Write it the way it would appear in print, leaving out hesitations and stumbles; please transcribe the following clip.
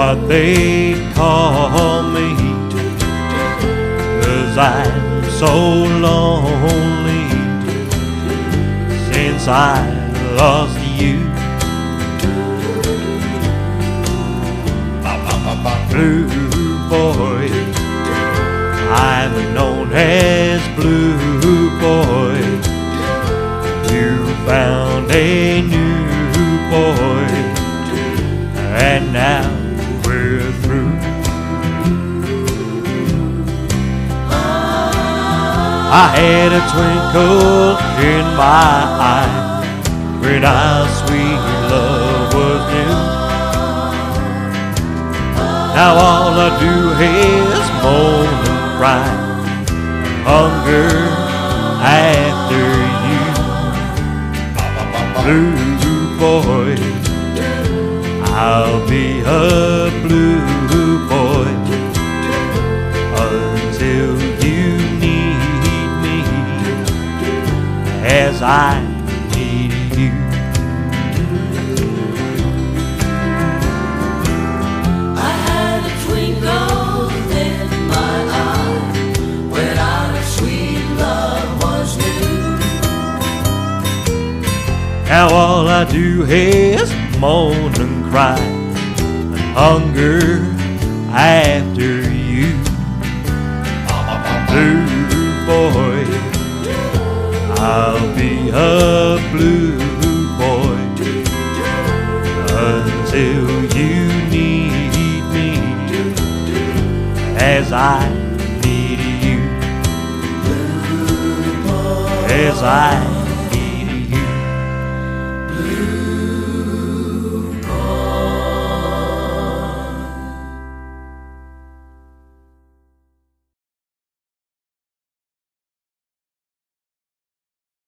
what they call me, 'cause I'm so lonely since I lost you. Blue boy, I'm known as Blue Boy. You found a new boy, and now we're through. I had a twinkle in my eye when our sweet love was new. Now all I do is moan and cry, hunger after you. Blue boy, I'll be a blue boy until you need me as I need you. I had a twinkle in my eye when our sweet love was new. Now all I do is moan and cry, hunger after you. Blue boy, I'll be a blue boy until you need me as I need you, as I